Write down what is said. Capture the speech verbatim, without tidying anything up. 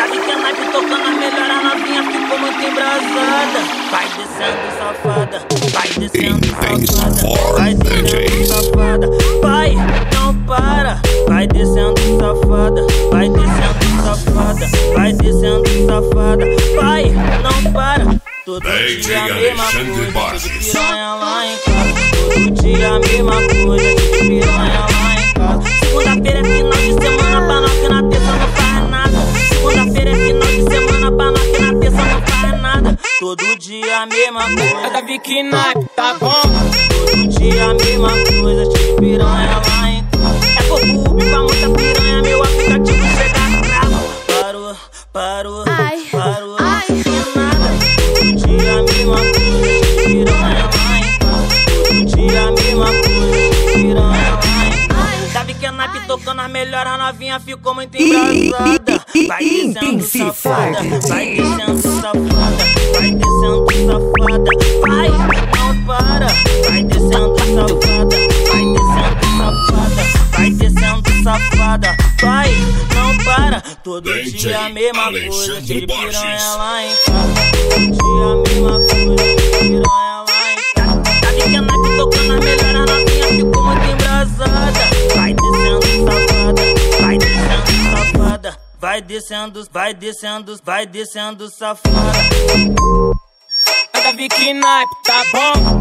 Sabe que a naipe tocando a melhor, a novinha ficou muito embrasada. Vai descendo safada, vai descendo safada, vai descendo safada. Vai, não para, vai descendo safada, vai descendo safada, vai descendo safada. Vai, não para. Todo dia a mesma coisa, de piranha lá em casa. Todo dia a mesma coisa, de piranha lá em casa. Segunda-feira é final de semana, pra nós que na terça não faz nada. Segunda-feira é final de semana, pra nós que na terça não faz nada. Todo dia a mesma coisa, da Vicky Naipe, tá bom? Todo dia a mesma coisa, de piranha lá em casa. É Cocube pra muita piranha, meu aplicativo chega cravo. Parou, parou, parou, ai. Todo dia a mesma coisa, de piranha lá em casa. Todo dia a mesma coisa, de piranha lá em casa. Sabe que a naipe tocando a melhor, a novinha ficou muito embrasada. Vai descendo safada, vai descendo safada, vai descendo safada. Vai, não para, vai descendo safada, vai descendo safada, vai descendo safada. Vai, não para. Todo dia a mesma coisa, de piranha lá em casa. Todo dia a mesma coisa, de piranha lá em casa. Sabe que a naipe tocando a melhor, a novinha ficou muito embrasada. Vai descendo safada, vai descendo safada, vai descendo, vai descendo, vai descendo safada. Da Vicky Naipe, tá bom?